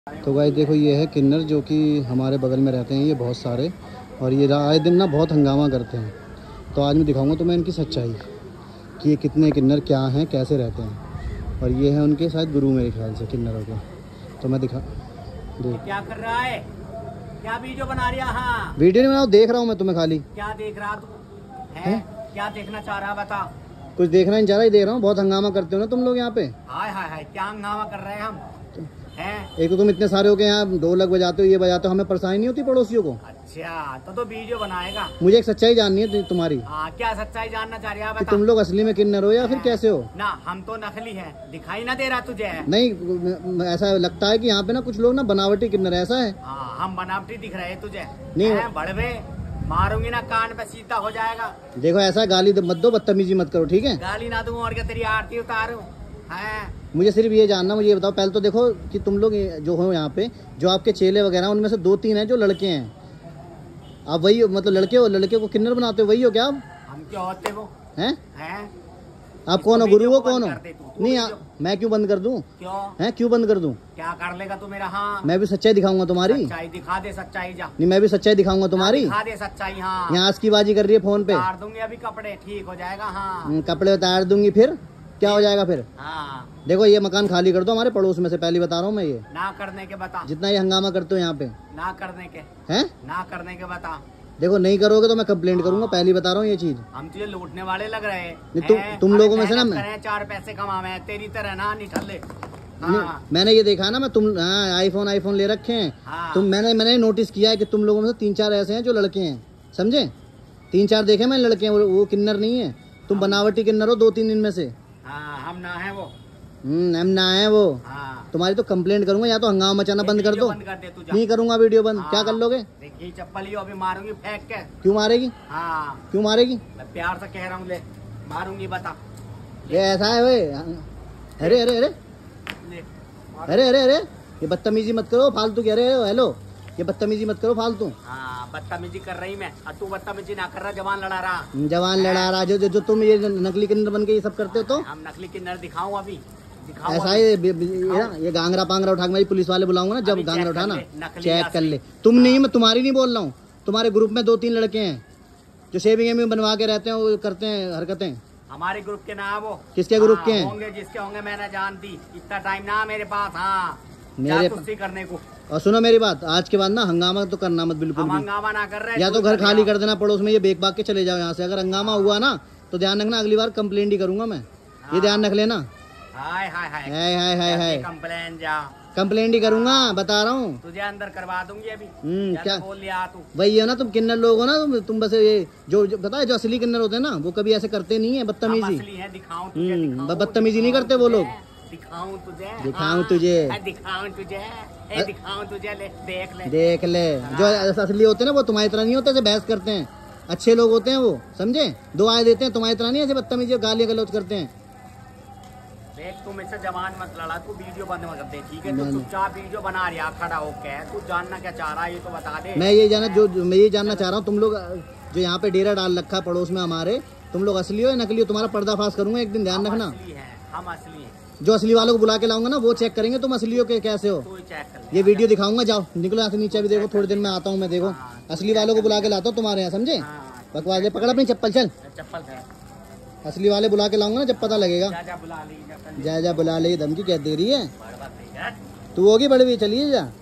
तो गाइस देखो, ये है किन्नर जो कि हमारे बगल में रहते हैं ये बहुत सारे, और ये आए दिन ना बहुत हंगामा करते हैं। तो आज मैं दिखाऊंगा तुम्हें इनकी सच्चाई कि ये कितने किन्नर क्या हैं, कैसे रहते हैं। और ये है उनके शायद गुरु मेरे ख्याल से किन्नरों के। तो मैं देख क्या कर रहा है, क्या वीडियो बना रहा है? हाँ, वीडियो नहीं बना, देख रहा हूँ मैं तुम्हें खाली। क्या देख रहा तू है? क्या देखना चाह रहा बता। कुछ देखना नहीं चाह रहा, ही देख रहा हूँ। बहुत हंगामा करते हो ना तुम लोग यहाँ पे। हाय हाय हाय, क्या हंगामा कर रहे हैं हम हैं? एक तो तुम इतने सारे हो के यहाँ ढोलक बजाते हो, ये बजाते हो, हमें परेशानी नहीं होती पड़ोसियों को? अच्छा, तो वीडियो बनाएगा। मुझे एक सच्चाई जाननी है तुम्हारी। क्या सच्चाई जानना चाह रहे हैं? तुम लोग असली में किन्नर हो या फिर कैसे हो? ना, हम तो नकली हैं, दिखाई ना दे रहा तुझे? नहीं, ऐसा लगता है कि यहाँ पे ना कुछ लोग ना बनावटी किन्नर, ऐसा है? हम बनावटी दिख रहे हैं तुझे? नहीं, बड़वे मारूंगी ना, कान पे सीधा हो जाएगा। देखो, ऐसा गाली मत दो, बदतमीजी मत करो, ठीक है? गाली ना दूं और क्या तेरी आरती उतारूं? मुझे सिर्फ ये जानना, मुझे ये बताओ पहले तो देखो कि तुम लोग जो हो यहाँ पे, जो आपके चेले वगैरह, उनमें से 2-3 हैं जो लड़के हैं। आप वही मतलब लड़के हो, लड़के को किन्नर बनाते हो, वही हो क्या आप? हम क्या होते वो हैं? आप इसको कौन हो, गुरु हो, कौन हो? नहीं, मैं क्यों बंद कर दूं? क्यों बंद कर दूं? क्या कर लेगा तू मेरा? हाँ, मैं भी सच्चाई दिखाऊंगा तुम्हारी। सच्चाई दिखा दे, सच्चाई जा। नहीं, मैं भी सच्चाई दिखाऊंगा तुम्हारी। दिखा दे सच्चाई। हाँ, यहाँ आज की बाजी कर रही है फोन पे। उतार दूंगी अभी कपड़े, ठीक हो जाएगा। हाँ, कपड़े उतार दूंगी, फिर क्या हो जाएगा फिर? हाँ, देखो, ये मकान खाली कर दो हमारे पड़ोस में से, पहले बता रहा हूँ मैं। ये ना करने के बता। जितना ये हंगामा करते हो यहाँ पे, ना करने के हैं? ना करने के बता। देखो, नहीं करोगे तो मैं कंप्लेंट करूंगा, पहले बता रहा हूँ ये चीज। हम तुझे लूटने वाले लग रहे हैं? तुम लोगों में से ना, मैं 4 पैसे कमावे तेरी तरह ना निठल्ले। मैंने ये देखा ना, मैं तुम आईफोन ले रखे हैं। तुम मैंने नोटिस किया है कि तुम लोगों में से 3-4 ऐसे हैं जो लड़के हैं, समझे? 3-4 देखे मैंने लड़के हैं, वो किन्नर नहीं है। तुम बनावटी किन्नर हो 2-3 दिन में से। हम ना है वो। हम ना है वो। तुम्हारी तो कंप्लेंट करूंगा, या तो हंगामा मचाना बंद कर दो। नहीं करूंगा वीडियो बंद। क्या कर लोगे? देखिए, चप्पल ही अभी मारूंगी फेंक के। क्यों मारेगी? क्यों मारेगी? मैं प्यार से कह रहा हूँ, ले मारूंगी, बता। ये ऐसा है वे? अरे अरे अरे अरे अरे अरे, ये बदतमीजी मत करो फालतू। कह रहे हो हेलो, ये बदतमीजी मत करो फालतू। बदतमीजी कर रही मैं, और तू बदतमीजी ना कर रहा, जवान लड़ा रहा। जवान लड़ा रहा, जो तुम ये नकली किन्नर बन के ये सब करते हो। तो हम नकली किन्नर दिखाऊं अभी? ऐसा है ये गांगरा पांगरा उठा के मैं पुलिस वाले बुलाऊंगा ना, जब गांगरा उठाना चेक कर ले। तुम नहीं, मैं तुम्हारी नहीं बोल रहा हूँ। तुम्हारे ग्रुप में 2-3 लड़के हैं जो शेविंग बनवा के रहते हैं, वो करते हैं हरकतें। हमारे ग्रुप के ना वो। किसके ग्रुप के हैं? होंगे जिसके होंगे, मैंने जानती। इतना टाइम ना मेरे पास। मेरे करने को। और सुनो मेरी बात, आज के बाद ना हंगामा तो करना मत, बिल्कुल भी। हंगामा ना कर रहे, या तो घर खाली कर देना पड़ोस में, ये बेक बाग के चले जाओ यहाँ से। अगर हंगामा हुआ ना तो ध्यान रखना, अगली बार कंप्लेंट ही करूंगा मैं, ये ध्यान रख लेना। हाय हाय हाय, कंप्लेंट जा, कंप्लेंट ही करूंगा, बता रहा हूँ। तुझे अंदर करवा दूंगी अभी। क्या बोल लिया तू? वही है ना, तुम किन्नर लोग हो ना। तुम बस ये जो पता है, जो असली किन्नर होते हैं ना, वो कभी ऐसे करते नहीं है बदतमीजी। बदतमीजी नहीं करते वो लोग। दिखाऊं तुझे? दिखाऊं तुझे? देख ले। जो असली होते हैं ना, वो तुम्हारी तरह नहीं होते, बहस करते हैं। अच्छे लोग होते हैं वो, समझे? दुआएं देते हैं, तुम्हारी तरह नहीं ऐसे बदतमीजी गालियां गलौज करते हैं। देख, तुम इससे जवान मत लड़ा, तू वीडियो बंद मत कर दे, ठीक है? तू चुपचाप वीडियो बना रहा खड़ा होके। तू जानना क्या चाह रहा है ये तो बता दे। मैं ये जानना चाह रहा हूँ, तुम लोग जो यहाँ पे डेरा डाल रखा है पड़ोस में हमारे, तुम लोग असली हो या नकली हो? तुम्हारा पर्दाफाश करूंगा एक दिन, ध्यान रखना। हम असली हैं। जो असली वालों को बुला के लाऊंगा ना, वो चेक करेंगे तुम असली हो के कैसे हो। ये वीडियो दिखाऊंगा, जाओ निकलो यहाँ से नीचे। भी देखो, थोड़ी देर में आता हूँ मैं। देखो, असली वालों को बुला के लाता हूँ तुम्हारे यहाँ, समझे? बकवास पकड़ अपनी चप्पल, चल। असली वाले बुला के लाऊंगा ना, जब पता लगेगा। जा बुला ले, धमकी क्या दे रही है? तू होगी बड़ी, चलिए जा।